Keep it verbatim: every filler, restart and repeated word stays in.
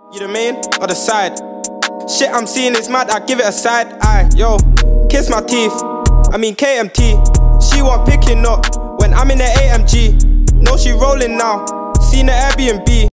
You the main or the side? Shit I'm seeing is mad, I give it a side eye. Yo, kiss my teeth, I mean K M T. She want picking up when I'm in the A M G. No, she rolling now, seen the Airbnb.